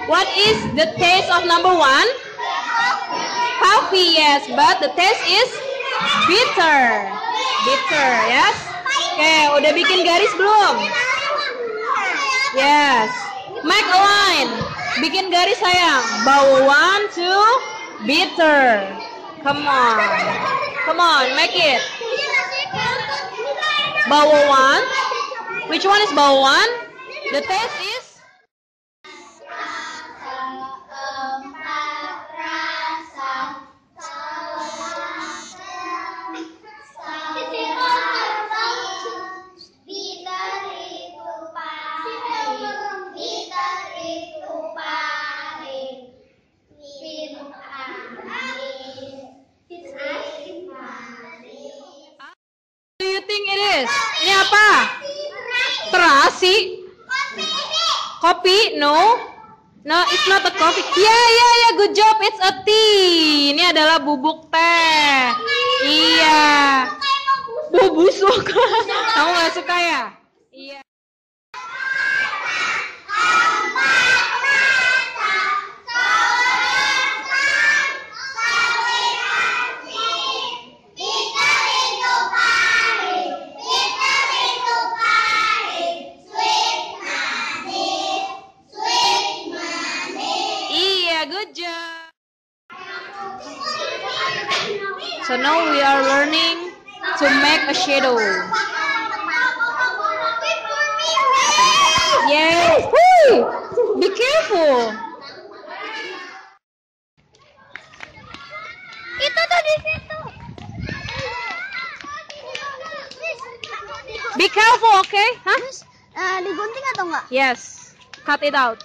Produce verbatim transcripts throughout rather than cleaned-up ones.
What is the taste of number one? Coffee, yes, but the taste is bitter. Bitter, yes. Oke, okay, udah bikin garis belum? Yes. Make a line. Bikin garis sayang. Bau one, two, bitter. Come on. Come on, make it. Bau one. Which one is bau one? The taste is ini apa? Terasi? Kopi? No. No, it's not a coffee. Yeah, yeah, yeah, good job. It's a tea. Ini adalah bubuk teh. Iya. Oh, busuk. Kamu gak suka ya? Iya. Good job. So now we are learning to make a shadow. Yes. Hey, be careful. Itu tuh di situ. Be careful, okay? Hah? Uh, digunting atau enggak? Yes. Cut it out.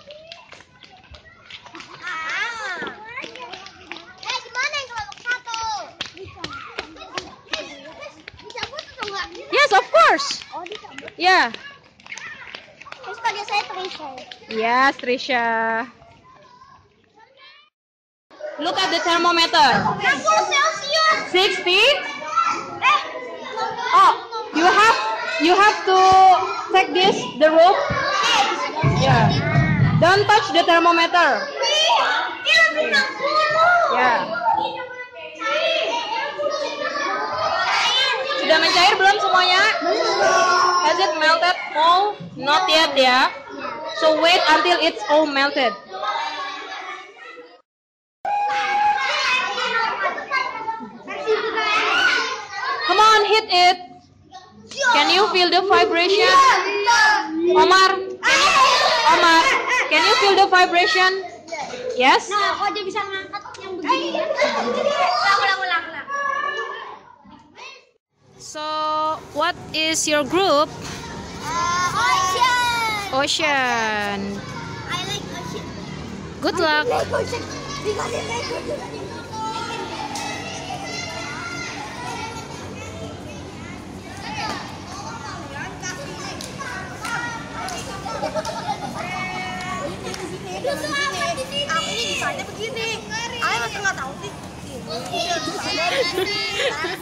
Yes, of course. Oh, dicabut. Yeah. Terus pakai saya Trisha. Yes, Trisha. Look at the thermometer. sixty. Oh, you have you have to take this the rope. Yeah. Don't touch the thermometer. Yeah. Sudah mencair belum semuanya? Has it melted all? Not yet ya. So wait until it's all melted. Come on, hit it. Can you feel the vibration? Omar, can you, Omar, can you feel the vibration? Yes? Nah, kok dia bisa ngangkat yang begini? Ulang-ulang. So, what is your group? Uh, ocean. Ocean. I like ocean. Good luck. I like ocean. Because I like ocean. Aku ini desainnya begini. Aku masih nggak tahu sih.